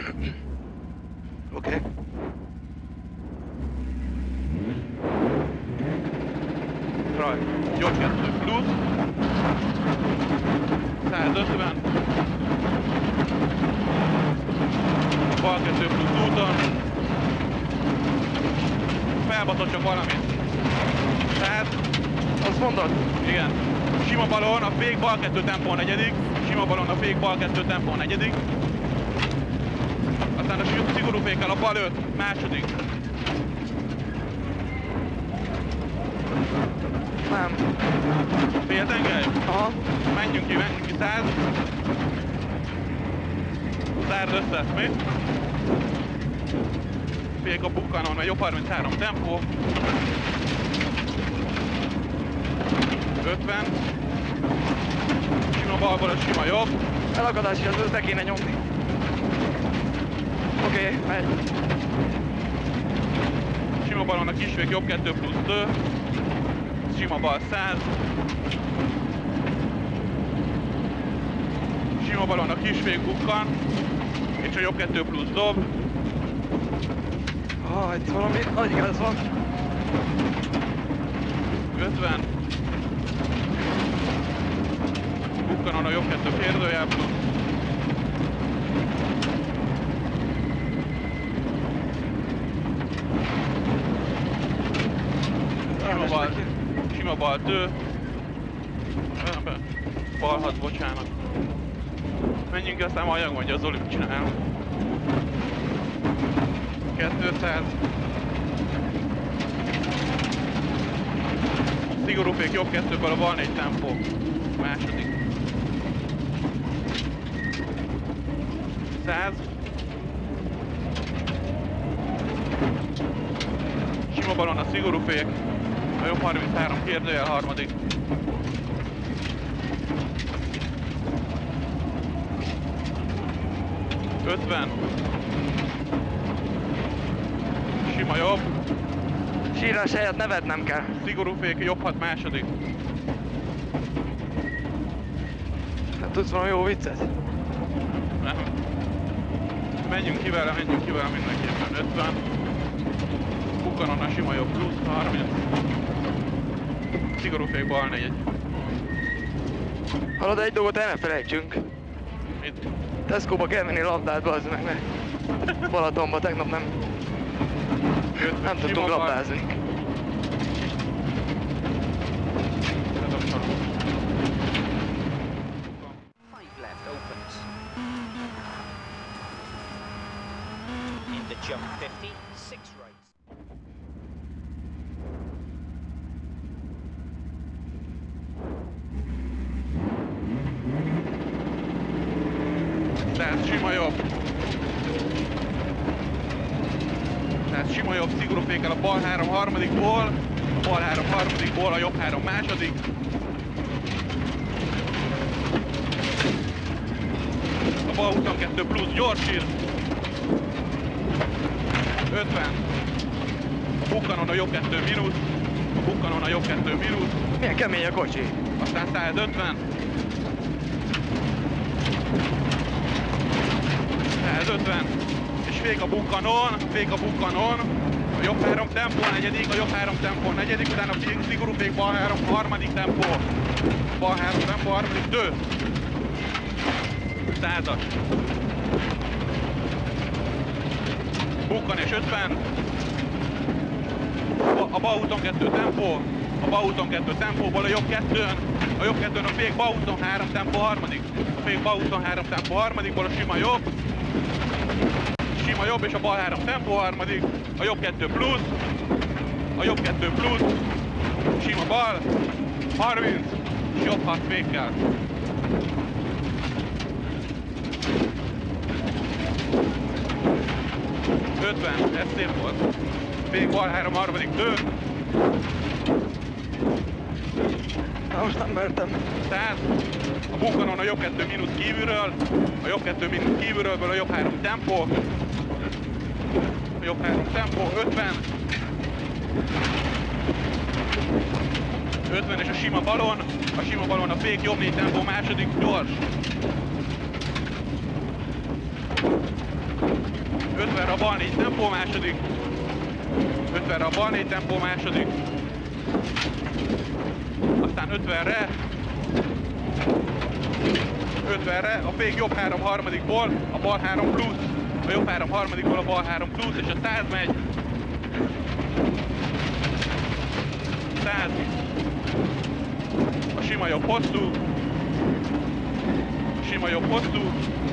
Oké. Raj, 82 plusz. 150. Bal 2 plusz úton. Felbatott csak valamit. 100. Azt mondod? Igen. Sima balon, a fék bal 2 tempó negyedik. Sima balon, a fék bal 2 tempó negyedik. Aztán a szigorú fékkel a bal 5 második. Nem. Féltengely? Aha. Menjünk ki 100. Zárd össze, mi? Fék a bukkanon, mert jobb 33 tempó. 50. Sima balból a sima jobb. Elakadás, az össze kéne nyomni. Oké, megy. Sima balon a kisvég jobb 2 plusz 2. Sima bal 100. Sima balon a kisvég bukkan. És a jobb 2 plusz dob. Itt valami nagy gáz van. 50. Bukkanon a jobb 2 kérdőjel plusz. Sima bal 2. Bal 6, bocsánat. Menjünk ki, aztán majd mondja, az Zoli csinál. 200. Szigorú fék jobb 2-ből a bal 4 tempó. Második. 100. Sima balon a szigorú fék. A jobb 33 kérdőjel harmadik. 50. Sima jobb. Sírás helyett nevetnem kell. Szigorú fék, jobb 6 második. Nem tudsz valami jó viccet? Nem. Menjünk ki vele mindenképpen. 50. Bukkanon a sima jobb plusz 30. Szigorú fék bal 4. Hallod, egy dolgot el ne felejtsünk. Mit? Tesco-ba kell venni labdát, bazd meg, mert Balatonba tegnap nem tudtunk labdázni. Left opens. In the jump 50, 6 right. Tehát sima jobb. Tehát sima jobb, szigorú fékkel a bal 3 harmadikból, a bal 3 harmadikból, a jobb 3 második. A bal 22 plusz gyorsít. 50. A bukkanon a jobb 2 mínusz. A bukkanon a jobb 2 mínusz. Milyen kemény a kocsi. Aztán 150. 150. És fék a bukkanon. A jobb 3 tempó negyedik, a jobb 3 tempó negyedik, utána a szigorú fék bal 3 harmadik tempó. Bal 3 tempó harmadik, 2. 100-as. Bukkan és 50. A bal úton 2 tempó. A bal úton 2 tempóból a jobb 2-n. A jobb 2-n a fék bal úton 3 tempó harmadik. A fék bal úton 3 tempó harmadikból a sima jobb. Sima jobb és a bal 3 tempó harmadik. A jobb 2 plusz. A jobb 2 plusz. Sima bal. 30. És jobb 6 fékkel. Ez szép volt. Fék bal 3 harmadik 2. Na most nem mertem. Tehát a bukkanon a jobb 2 mínusz kívülről, a jobb 2 mínusz kívülről, a jobb 3 tempó, a jobb 3 tempó, 50. 50 és a sima balon a fék jobb 4 tempó második gyors. 50-re a bal 4 tempó második. 50-re a bal 4 tempó második. Aztán 50-re. 50-re, a fék jobb 3 harmadikból, a bal 3 plusz. A jobb 3 harmadikból, a bal 3 plusz, és a 100 megy. 100. A sima jobb hosszú. Sima jobb hosszú.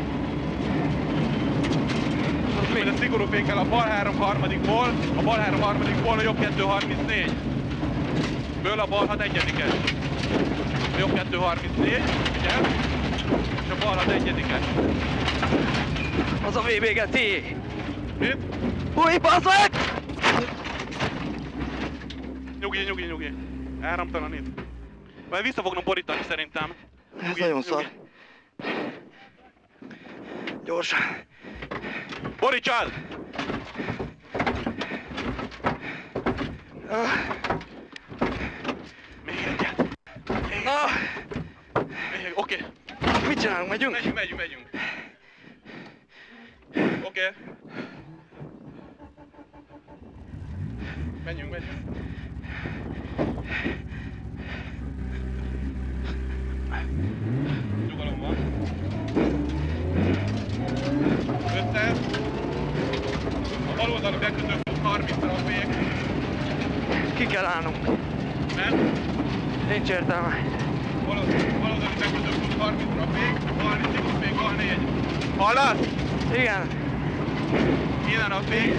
Majd a szigorú fékkel a bal 3 harmadikból, a bal 3 harmadikból a jobb 2 34. Ből a bal 6 egyedikes. A jobb 2 34, ugye? És a bal 6 egyedikes. Az a VBGT! Mit? Új, bazd meg! Nyugi. Áramtalanít. Majd vissza fognom borítani szerintem. Ez nagyon szar. Gyorsan. Borítsad! Még egyet. Még, oké. Mit csinálunk? Megyünk? Megyünk. Oké. Menjünk. Nyugalom van. 500. A bal oldalon bekötő 30-ra a fék. Ki kell állnunk. Mert? Nincs értelme. Bal oldalon bekötő 30-ra a fék. 30-ig a fék, bal 4. Hallasz? Igen. Innen a fék.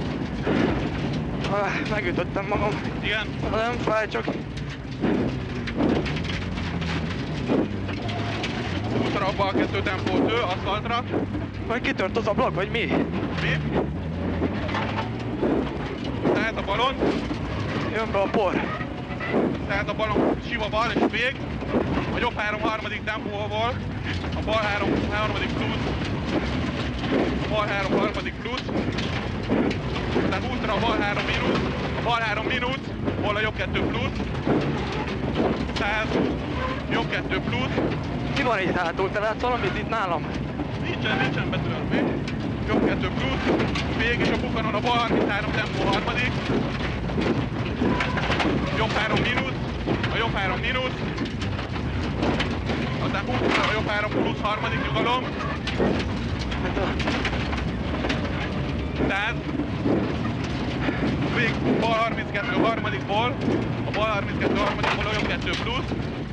Megütöttem magam. Igen. Nem fáj, csak... Útra a bal 2 tempót ő, aszfaltra. Vagy kitört az ablak, vagy mi? Mi? Tehát a balon. Jön be a por. Tehát a balon sima bal és vég. A jobb 3 harmadik tempóval. A bal 3 harmadik plusz. A bal 3 harmadik plusz. Tehát útra a bal 3 mínusz. A bal 3 mínusz. Hol a jobb 2 plusz. 100. Jobb 2 plusz. Mi van itt hátul? Te látsz valamit itt nálam? Nincsen betöltve. Jobb 2 plusz. Vég és a bukanon a bal 33 tempó harmadik. Jobb 3 mínusz. A jobb 3 mínusz. Aztán a jobb 3 plusz harmadik nyugalom. Tehát vég bal 32 harmadikból. A bal 32 harmadikból a jobb 2 plusz.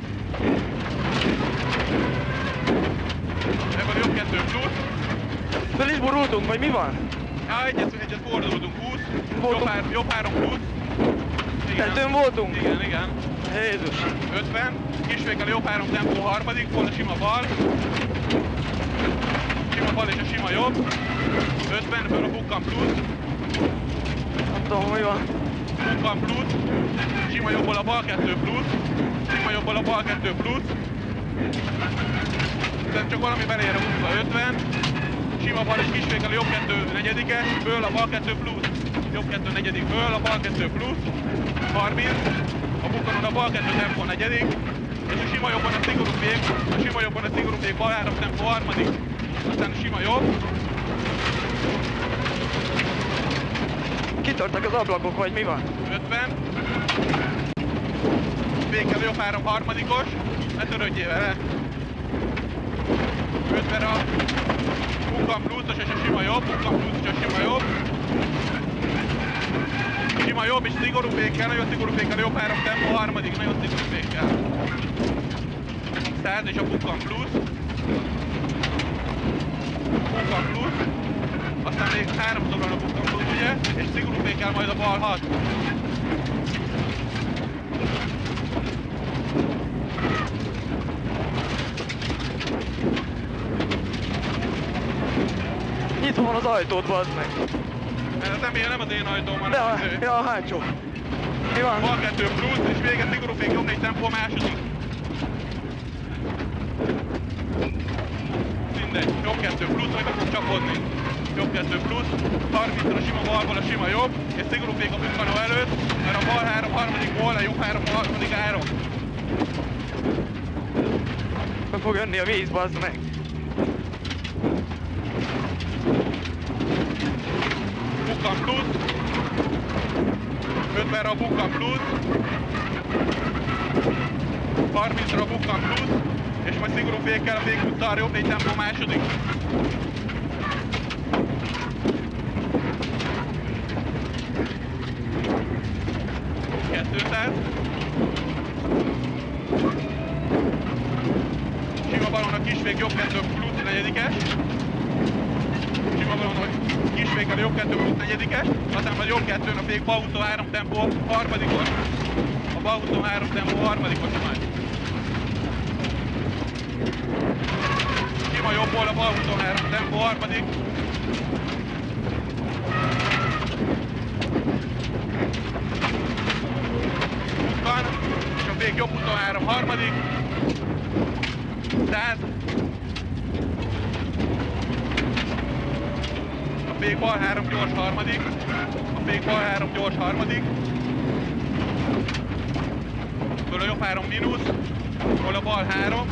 Ebből jobb 2 plusz. Fel is borultunk, vagy mi van? Ja, egyet fordultunk, 20. Voltunk. Jobb 3 plusz. Tetőn voltunk? Igen. Jézus. 50. Kisvékkel a jobb 3 tempó harmadik, volt a sima bal. Sima bal és a sima jobb. 50, föl a bukkan plusz. Nem tudom, mi van. Bukkan plusz. Sima jobbból a bal 2 plusz. Sima jobbból a bal 2 plusz. Tehát csak valami belére húzva 50. Sima bal és kisvékkel a jobb 2 negyedikes, föl a bal 2 plusz. Jobb 2 negyedik föl, a bal 2 plusz. 30. A bukkanon a bal 2 tempó negyedik. És a sima jobban a szigorú fék. A sima jobban a szigorú fék bal 3 tempó harmadik. Aztán a sima jobb. Kitörtek az ablakok, vagy mi van? 50. Fékkel a jobb 3 harmadikos. Ne törődjél vele. 50 a bukkan pluszos és a sima jobb. Bukkan pluszos és a sima jobb. Sima jobb és szigorú fékkel, nagyon szigorú fékkel, jobb 3 tempó harmadik, nagyon szigorú fékkel. 100 és a bukkan plusz. Bukkan plusz. Aztán még 3-szor van a bukkan plusz, ugye? És szigorú fékkel majd a bal 6. Nyitva van az ajtót, bazd meg. Nem az én ajtóm, De hanem a hátsó. Mi van? bal 2 plusz, és vége szigorú fék, jobb 4 tempó második. Mindegy, jobb 2 plusz, meg fog csapodni. Jobb 2 plusz, 30-ra a sima balból a sima jobb, és szigorú fék a bukkanó előtt, mert a bal 3 harmadikból, a jobb 3 harmadik áron. Be fog jönni a víz, bazd meg. 50-re a bukkan plusz. 30-ra a bukkan plusz. És majd szigorú fékkel a fékúttal arra jobb 4 tempó második. 200. Sima balon a kisfék jobb 2 plusz negyedikes. Sima balon a kisfékkel a jobb 2 plusz negyedikes. Aztán majd jobb 2-n a fék Bautó 3 tempó harmadikos. A Bautó 3 tempó harmadikos majd. Sima jobbból a Bautó 3 tempó harmadik. Van, és a fék jobb úton 3 harmadik. 100. A fék bal 3 gyors harmadik. A fék bal 3 gyors harmadik. Ebből a jobb 3 mínusz. Ebből a bal 3.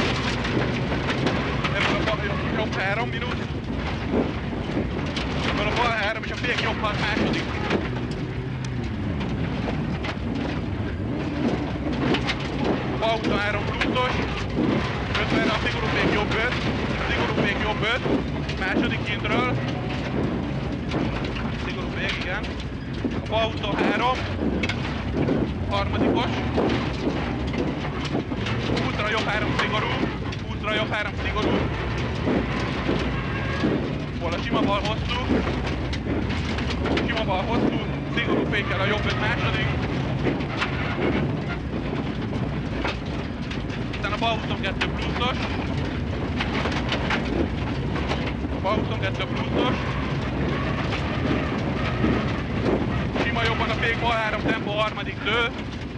Ebből a jobb 3 mínusz. Ebből a bal 3 és a fék jobb 6 második. Bautó 3 pluszos, 50-re a szigorú fék jobb 5, szigorú fék jobb 5, második kintről, szigorú fék, igen, a Bautó 3, harmadikos, 20-ra jobb 3 szigorú, 20-ra jobb 3 szigorú, hol a sima bal hosszú, sima bal hosszú, szigorú fékkel a jobb 5 második, a Bautón 2 pluszos. A Bautón 2 pluszos. Sima jobban a fék bal 3 tempó harmadik dő.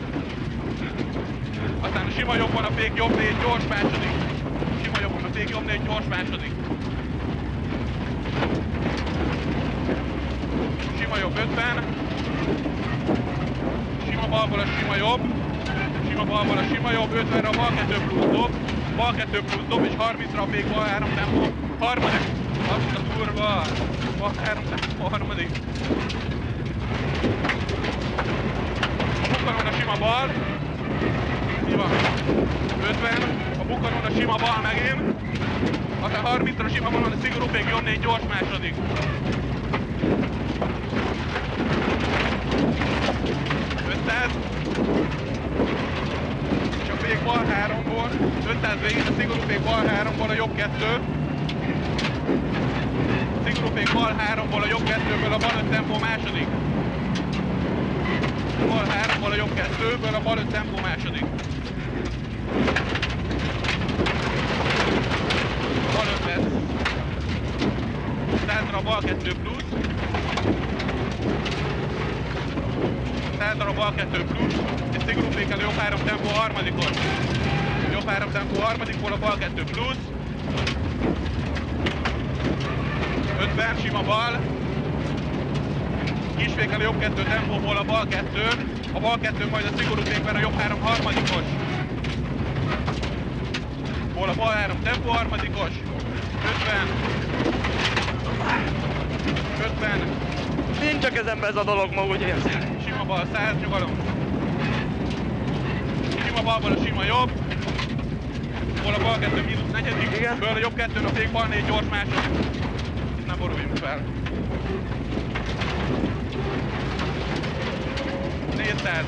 Aztán a sima jobban a fék jobb 4 gyors második. Sima jobban a fék jobb 4 gyors második. Sima jobb 50. Sima balból a sima jobb. Sima balból a sima jobb, 50-re a bal 2 plusz dob, bal 2 plusz dob és 30-ra a fék bal 3 tempó, harmadik, azt a durva, bal 3 tempó, harmadik. A bukkanon a sima bal, így van, 50, a bukkanon a sima bal megint, aztán 30-ra a sima balon a szigorú fék jobb 4 gyors második. Fék bal 3-ból, 500 végén a szigorú fék bal 3-ból a jobb 2. Szigorú fék bal 3-ból a jobb 2-ből a bal 5 tempó második. Bal 3-ból a jobb 2-ből a bal 5 tempó második. Bal 5 lesz. 100-ra a bal 2 plusz. 100-ra a bal 2 plusz. És szigorú fékkel a jobb 3 tempó harmadikon. Jobb 3 tempó harmadikból a bal 2 plusz. 50, sima bal. Kisfékkel a jobb 2 tempóból a bal 2. A bal 2 majd a szigorú fékben a jobb 3 harmadikos. Ból a bal 3 tempó harmadikos. 50. 50. Nincs a kezembe ez a dolog ma, úgy érzem. Sima bal 100, nyugalom. Sima balból a sima jobb. Ból a bal 2 mínusz negyedik. Igen. Ből a jobb 2-n a fék bal 4 gyors második. Itt nem boruljunk fel. 400.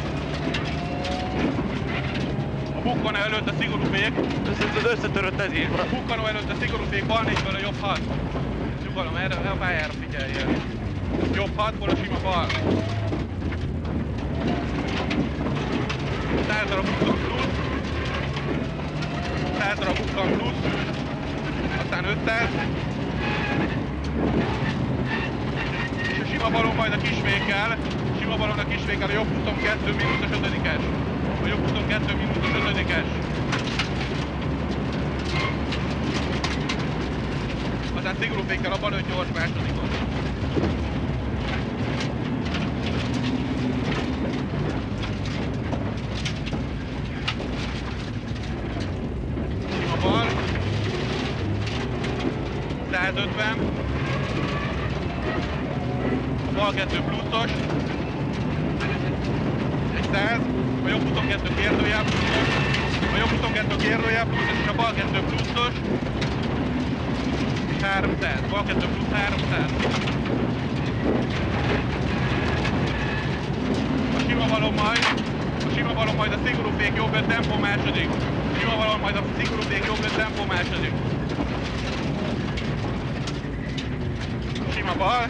A bukkanó előtt a szigorú fék. Összetörött ez így. A bukkanó előtt a szigorú fék bal 4-ből a jobb 6. Nyugalom, erre a pályára figyeljél. Jobb 6-ból a sima bal. 100-ra a bukkan plusz. 100-ra a bukkan plusz. Aztán 500. És a sima balon majd a kisfékkel. Sima balon a kisfékkel a jobb 22 mínuszos 5-es. A jobb 22 mínuszos 5-es. Aztán szigorú fékkel a bal 5 gyors másodikon. Sima bal. 150. bal 2 pluszos, egy 100, a jobb 22 kérdőjel pluszos, a jobb 22 kérdőjel pluszos, és a bal 2 pluszos, és 300, bal 2 plusz 300. A sima való majd a szigorú fék jobb 5 tempó második. Sima való majd a szigorú fék jobb 5 tempó második. Sima bal.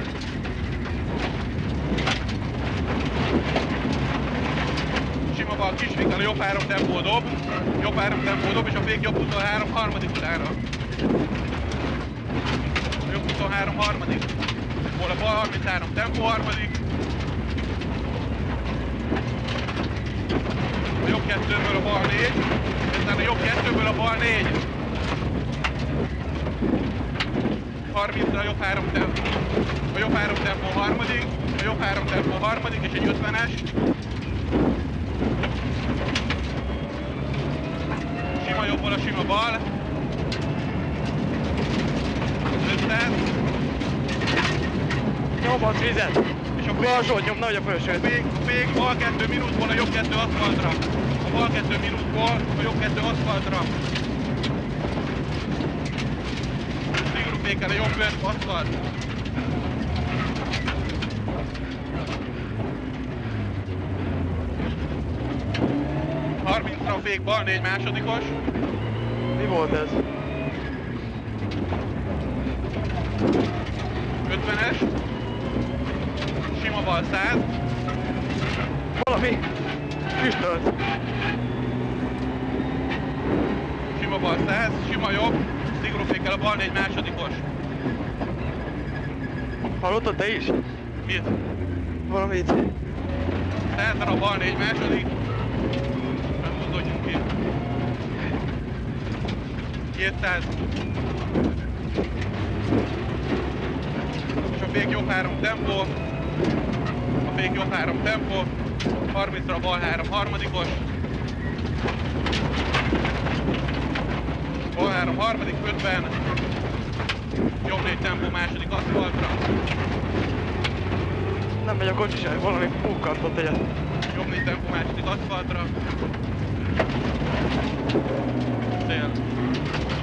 Sima bal kisvégel, a jobb 3 tempó dob. Jobb 3 tempó dob, és a fék jobb 23 harmadik utára. A jobb 23 harmadik. Hol a bal 33 tempó harmadik. A jobb 2-ből a bal 4. Ezzel a jobb 2-ből a bal 4. 30-ra a jobb 3 tempó. A jobb 3 tempó harmadik. A jobb 3 tempó harmadik, és egy 50-es. Sima jobbból a sima bal. 500. Nyom a vizet! És a Lassú, nyom, nagy a fölsőt! fék bal 2 mínuszból a jobb 2 aszfaltra. A bal 2 mínuszból a jobb 2 aszfaltra. Szigorú fékkel a jobb 5 aszfalt. A fék bal 4 másodikos. Mi volt ez? 50-es. Sima bal 100. Valami füstölt. Sima bal 100. Sima jobb. Szigorú fékkel a bal 4 másodikos. Hallottad te is? Mit? Valamit. 100-ra a bal 4 második. Nem húzódjunk ki. 200. És a fék jobb 3 tempó. A fék jobb 3 tempó. 30-ra a bal 3 harmadikos. Bal 3 harmadik, 50. Jobb 4 tempó második aszfaltra. Nem megy a kocsi sem, valami pukkantott egyet. Jobb 4 tempó második aszfaltra. Szél.